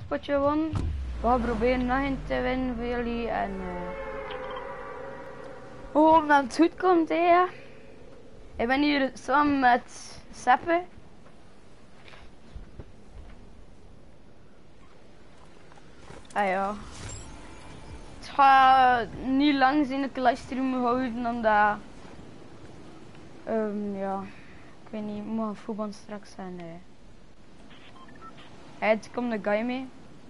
potje gewonnen. We gaan proberen nog een te winnen voor jullie. En hoop dat het goed komt, hè. Ja. Ik ben hier samen met Seppe. Ah ja. Het gaat niet lang zijn dat ik de livestream moet houden, omdat... ja, ik weet niet, ik moet gaan voetbal straks zijn. Het komt de guy mee.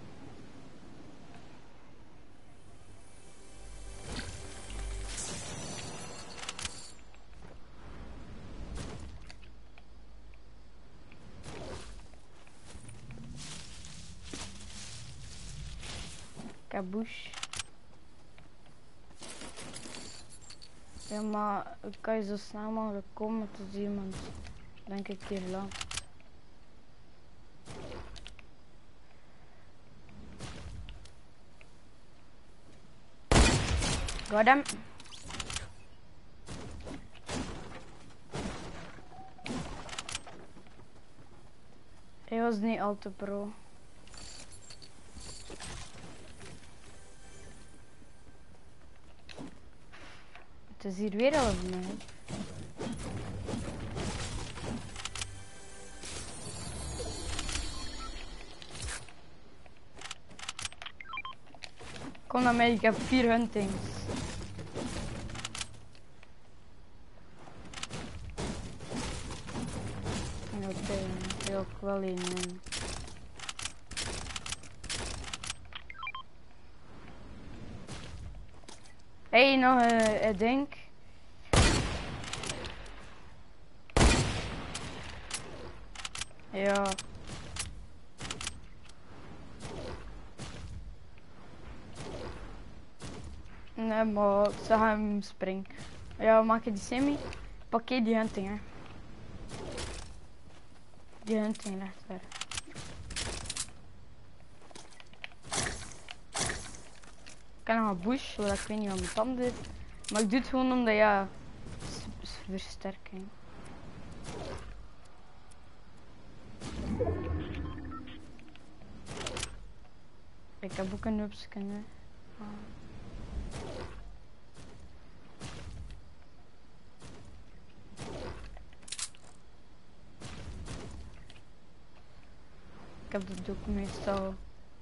Kabush. Ja, maar ik kan je zo snel mogelijk komen, het is iemand, denk ik, hier lang. Got hem. Hij was niet al te pro. Het is hier weer al of mij. Kom naar mij, ik heb 4 huntings. Oké, ik wil ook wel een. Hey, nog een ding. Ja. Nee, maar ik zag hem springen. Ja, maak je die semi? Pak je die hunting, hè. Die hunting ligt daar. Ik heb nog een bush, wat ik weet niet wat mijn tand is. Maar ik doe het gewoon omdat, ja, versterking. Ik heb ook een upskin, hè. Ik heb dat ook meestal.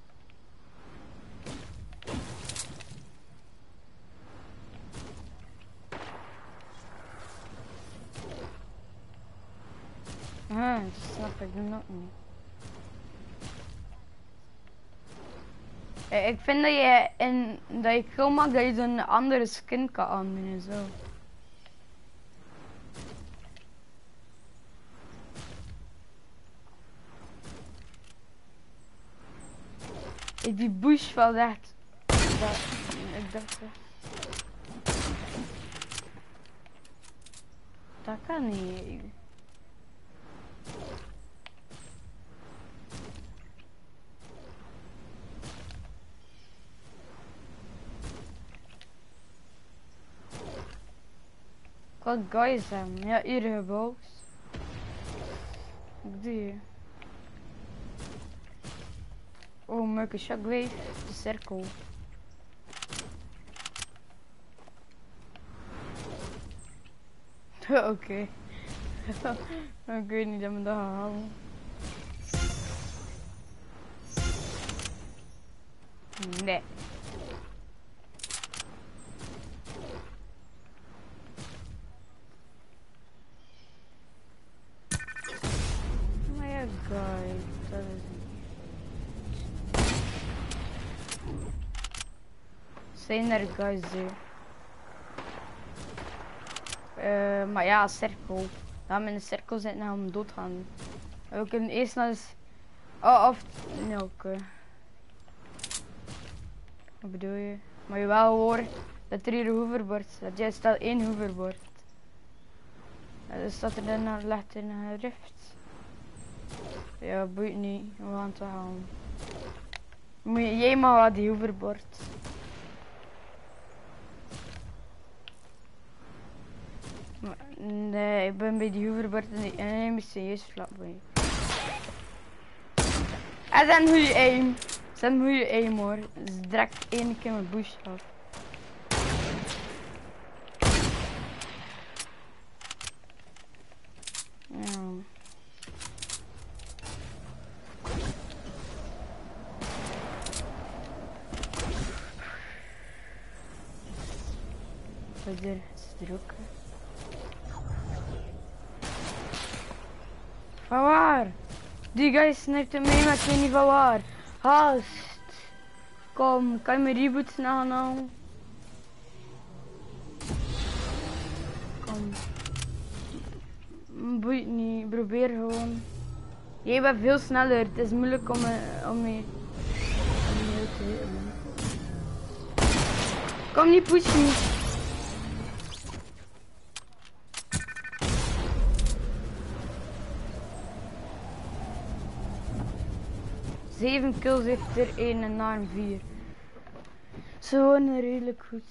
Dat snap ik nog niet. Ik vind dat je dat je kill maakt, dat je zo'n andere skin kan aandoen en zo. Die bush valt echt. Ik dacht dat kan niet. Wat guys hem? Ja, hier gebouwd. Wat doe je? Oh, make a shockwave. De cirkel. Oké. Ik weet niet dat we dat gaan halen. Nee. Maar ja, guys, dat is niet. Zijn er guys hier? Maar ja, cirkel. Laat me in de cirkel zitten en hem doodgaan. We kunnen eerst naar de... Oh, of... Nee, oké. Wat bedoel je? Maar je wel horen dat er hier een hoverboard staat. Jij staat 1 hoverboard. Ja, dus staat er dan naar legt in een rift. Ja, boeit niet. We gaan het halen. Jij mag wel die hoverboard. Nee, ik ben bij die hoverboard en ik ben serieus vlak bij. En dan hoe je aim. Zet een goede aim hoor. Dus direct één keer mijn boost af. Ja. Wat is er ook? Van waar? Die guy snipte mee, maar ik weet niet van waar. Haast. Kom, kan je mijn reboots nagaan? Kom. Boeit niet, probeer gewoon. Jij bent veel sneller, het is moeilijk om mee te hitten. Kom niet pushen. 7 kills heeft er 1 en na 4. Zo redelijk goed.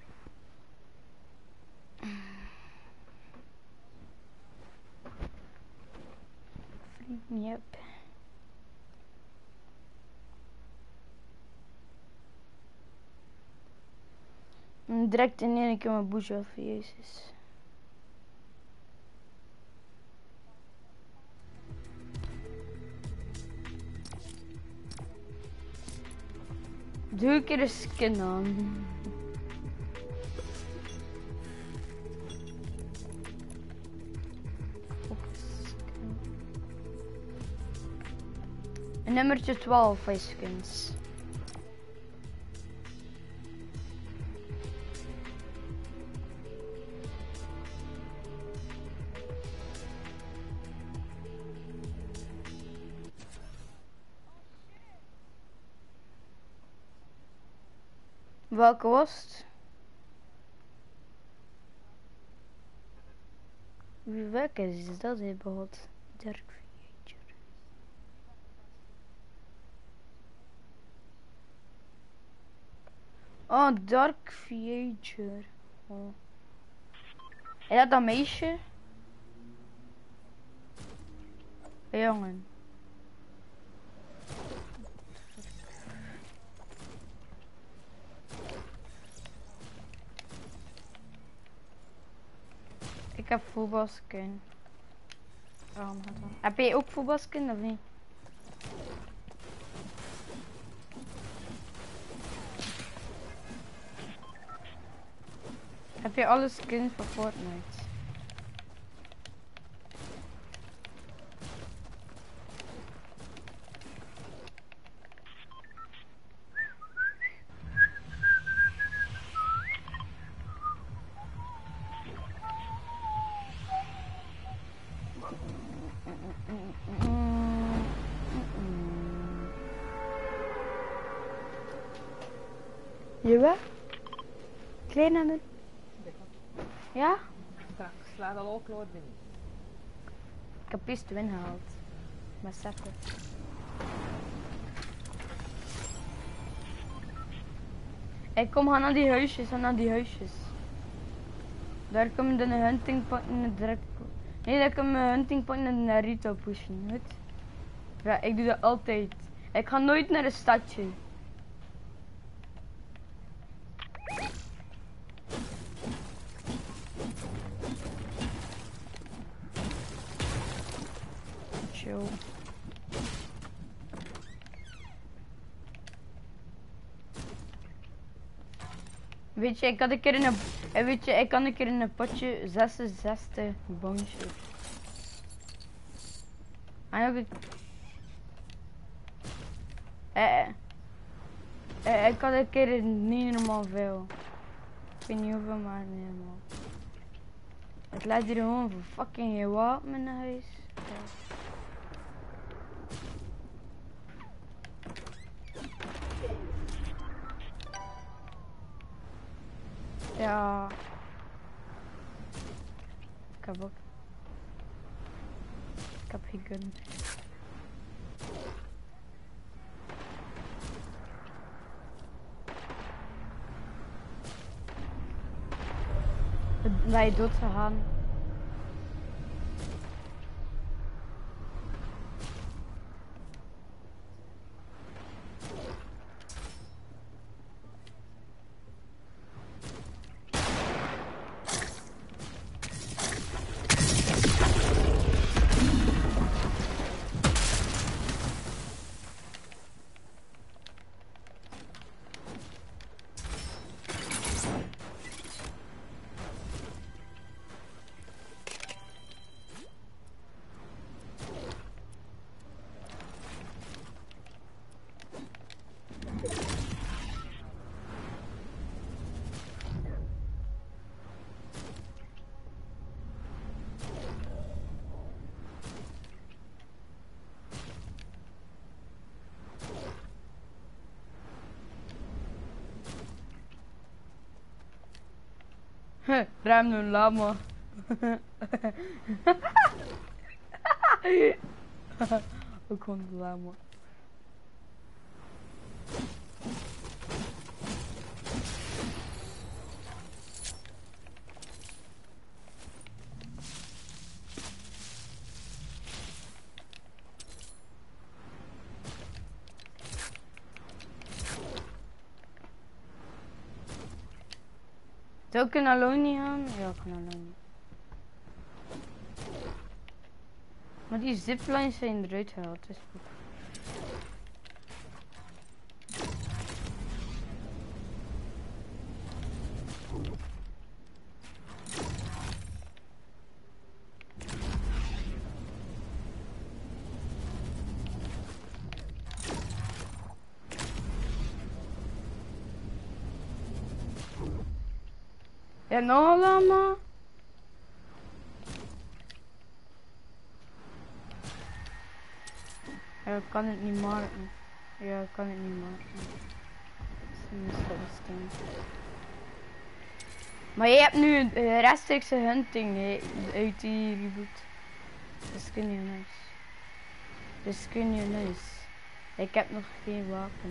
Yep. Direct in één keer mijn bush af, jezus. Doe een keer een skin aan. En nummertje 12 van skins. Welke was het? Welke is dat überhaupt? Dark Creature. Oh, Dark Creature. Oh. Is dat meisje? Hey, jongen. Ik heb voetbalskin. Heb jij ook voetbalskin of niet? Heb je alle skins van Fortnite? Jawel? Klein aan het? Ja? Ik sla al ook nooit binnen. Ik heb eerst de win gehaald. Maar zetten. Ik kom gaan naar die huisjes, Daar komen de hunting pointen direct. Nee, daar komen mijn hunting pointen en Naruto pushen, goed? Ja, ik doe dat altijd. Ik ga nooit naar een stadje. Chill. Weet je, ik had een keer in een potje 66 boontjes. En ook ik had een keer niet normaal veel. Ik weet niet hoeveel, maar niet normaal. Het leidt hier gewoon voor fucking je wapen in huis. Ja. Ik heb ook. Ik heb geen gun. Ben je dood gegaan? Ruim een lama. Ook gewoon een lama. Zou ik naar Aloni gaan? Ja, ik ga naar Aloni. Maar die ziplines zijn eruit gehaald, dus goed. Ja, nog een lama. Ja, ik kan het niet maken. Ja, ik kan het niet maken. Dat is een maar je hebt nu een rechtstreekse hunting uit die reboot. Dat is kun je nice. Dat kun je nice. Ik heb nog geen wapen.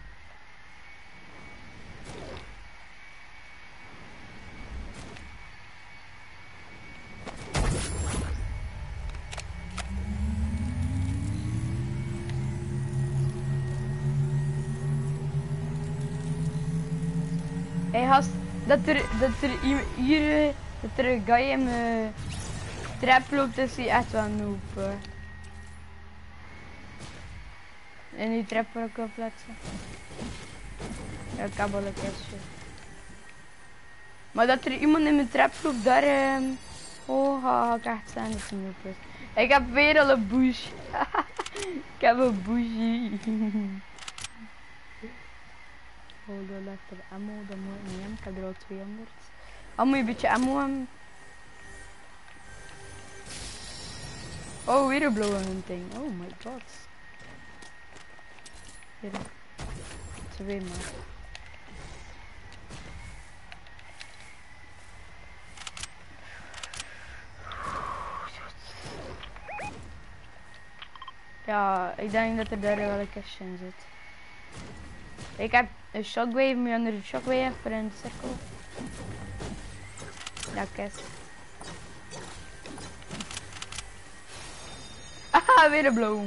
Hey gast, dat er hier dat er een guy in mijn trap loopt, is hij echt wel noob. In die trap waar ik wil plaatsen. Ja, ik heb al een kistje. Maar dat er iemand in mijn trap loopt, daar oh, ga ik echt zijn dat hij noob is. Ik heb weer al een bush. Ik heb een bushie. Oh, dat ligt er ammo, dat moet ik niet hebben. Ik heb er al 200. Oh, moet je een beetje ammo hebben. Oh, weer een blauwe hunting. Oh my god. Hier. 2 maar. Ja, ik denk dat er daar wel een kistje in zit. Ik heb een shockwave, maar onder de shockwave voor een cirkel. Ja, kist. Aha, weer een blauw.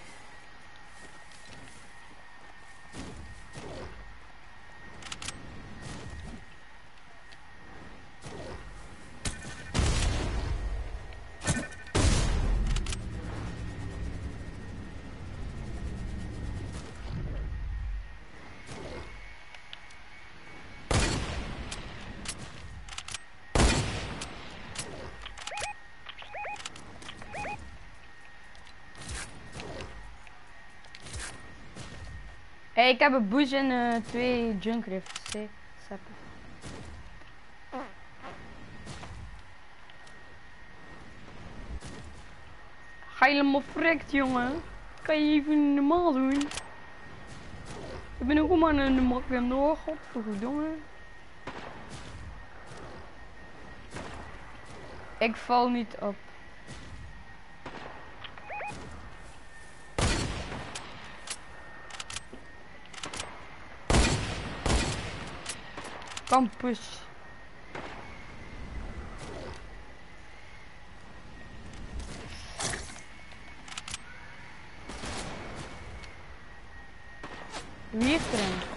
Hey, ik heb een bush en 2 junk rifts. Helemaal frekt, jongen. Kan je even normaal doen? Ik ben ook maar een makkelijk door, godverdomme. Ik val niet op. Campus. Wie is er een?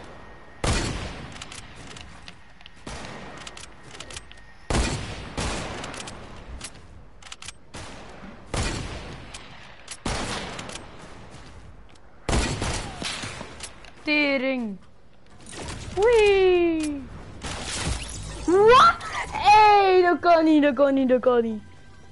Tering. Wee. Wat? Hey, dat kan niet, dat kan niet, dat kan niet.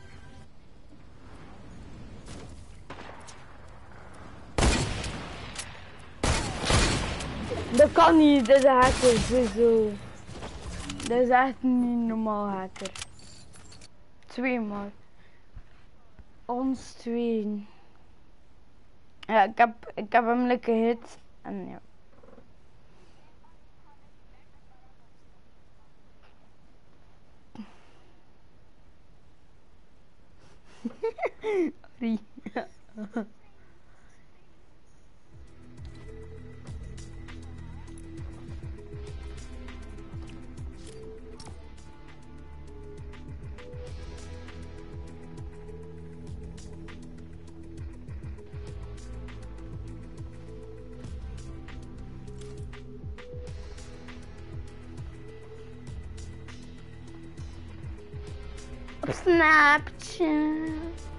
Dat kan niet, dat is een hacker, sowieso. Dat is echt niet normaal hacker. 2 maar. Ons 2. Ja, ik heb hem lekker hit. En ja. Sorry. Op Snapchat.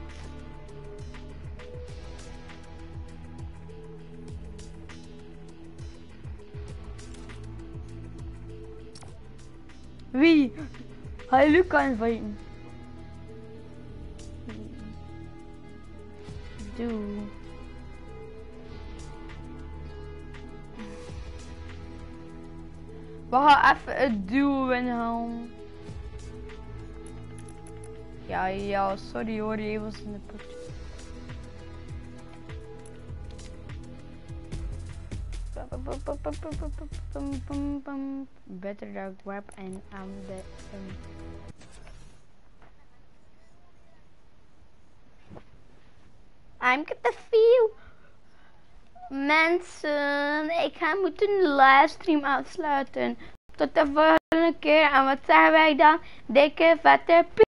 Wie? Hij Luca inviten. Doe. We gaan even het duo inhalen. Ja, sorry hoor, je was in de put. Better dark web and I'm the I'm get the feel. Mensen, ik ga moeten de livestream afsluiten. Tot de volgende keer. En wat zeggen wij dan? Dikke vette